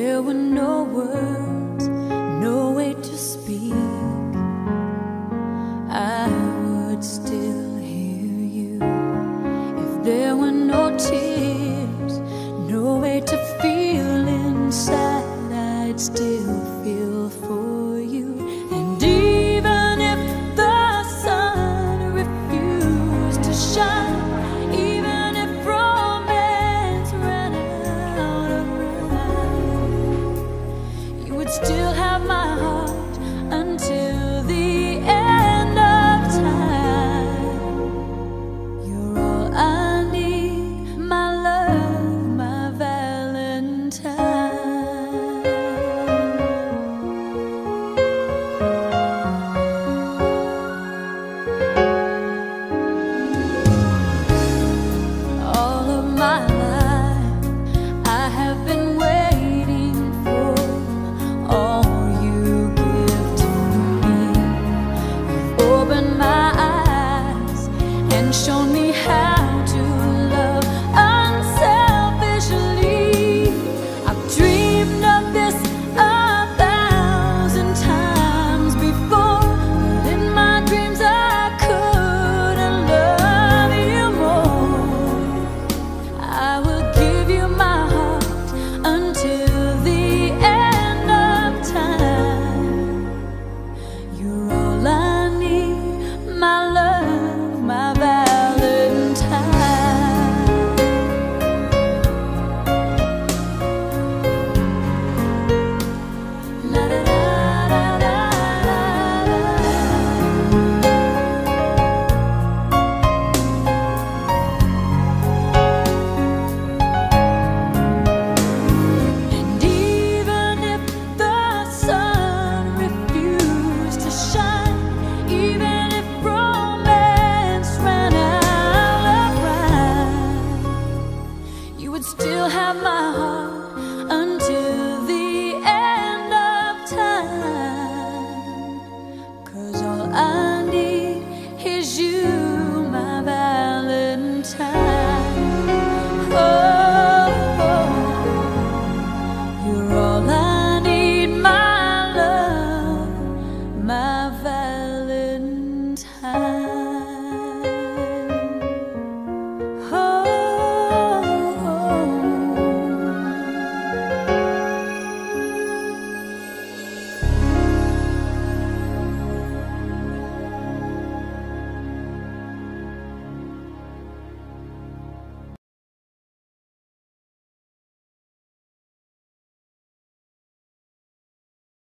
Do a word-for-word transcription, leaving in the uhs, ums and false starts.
there were no words, no way to speak, I would still hear you. If there were no tears, no way to feel inside, I'd still feel for you. And even if the sun refused to shine, even if romance ran out of rhyme, you would still have